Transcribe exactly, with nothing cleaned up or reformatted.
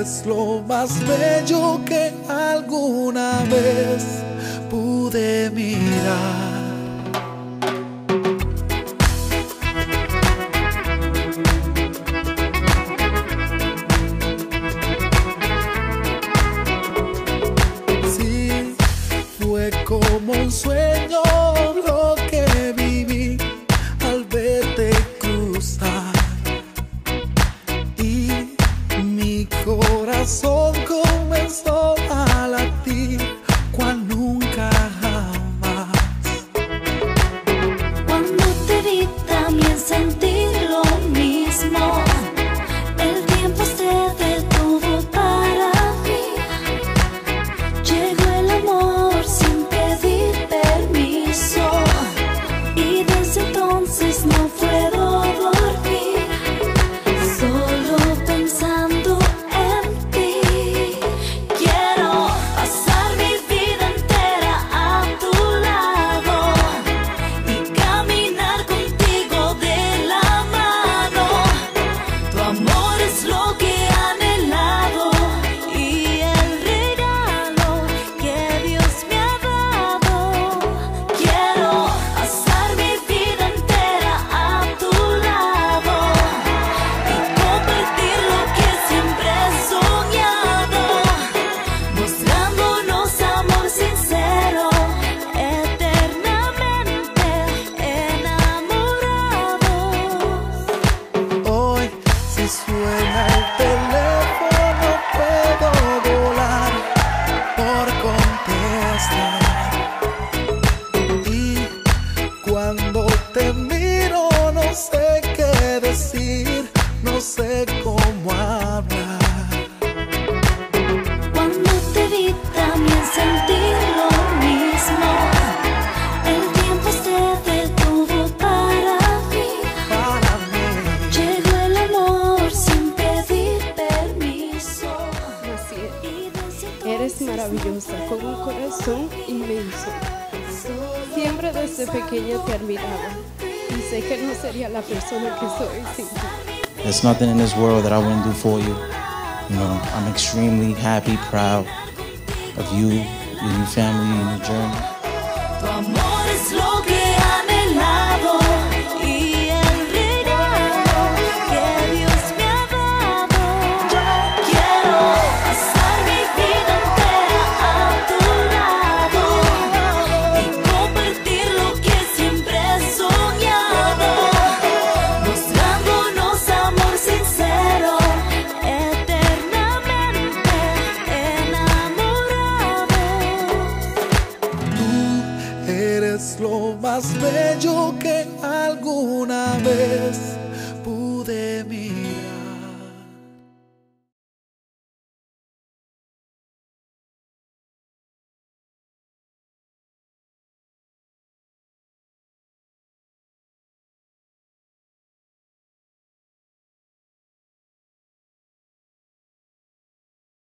eres lo más bello que alguna vez pude mirar. Sí, fue como un sueño lo que viví al verte cruzar, y mi corazón comenzó a latir cual nunca jamás. Cuando te vi también sentí lo mismo. El tiempo se detuvo para mí. Llegó el amor sin pedir permiso, y desde entonces no puedo dormir, solo pensando en ti. Quiero pasar mi vida entera a tu lado y caminar contigo de la mano. Tu amor es lo que he anhelado y el regalo que Dios me ha dado. Quiero pasar mi vida entera a tu lado y compartir lo que siempre he soñado, mostrándonos amor sincero, eternamente enamorados. Hoy, si suena el teléfono, puedo volar por contestar. Y cuando te miro no sé qué decir, no sé cómo hablar. Cuando te vi también sentí lo mismo. El tiempo se detuvo para mí. Para mí, Llegó el amor sin pedir permiso. Así es. Y desde Eres entonces maravillosa, no con un puedo corazón inmenso. Siempre desde pequeña te admiraba y sé que no sería la persona que soy sin ti. There's nothing in this world that I wouldn't do for you. You know, I'm extremely happy, proud of you, your new family, your new journey. Tu amor es lo que he anhelado y el regalo que Dios me ha dado. Quiero pasar mi vida entera a tu lado y compartir lo que siempre he soñado, mostrándonos amor sincero, eternamente enamorados. tú eres lo más bello que alguna vez